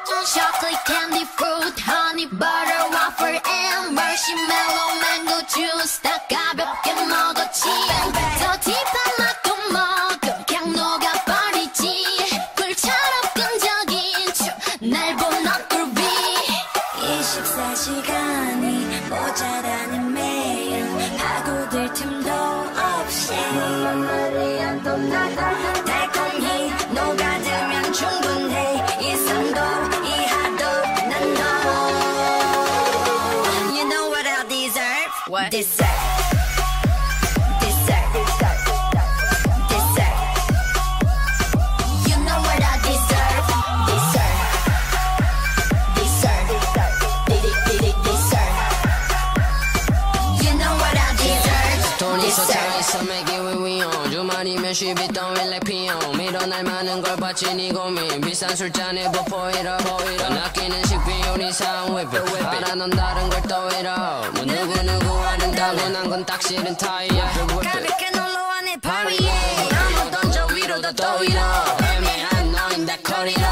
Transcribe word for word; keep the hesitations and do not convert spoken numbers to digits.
chocolate candy fruit honey butter waffle and marshmallow mango juice 다 가볍게 먹었지 더 딥한 맛도 먹어 그냥 녹아버리지 꿀처럼 끈적인 춤날 본 너꿀비 이십사 시간이 모자라는 매일 파고들 틈도 없이 달콤히 녹아들면 충분해 이상도 이하도 난 너 You know what I deserve? What? Deserve Deserve Deserve You know what I deserve? Deserve Deserve Deserve Deserve You know what I deserve? 돈이 쏟아있어 매기 위위용 주말이면 쉬비 떠일 like 피용 밀어날 많은 걸 바친 이 고민 비싼 술잔에 보포이러 보이러 낚이는 식비요리 사온 whip it 알아 넌 다른 걸 떠이러 뭐 누구누구와는 타고난 건 딱 싫은 타이야 가볍게 놀러와 내 파리에 한번 던져 위로 더 떠이러 애매한 너인 다 커리러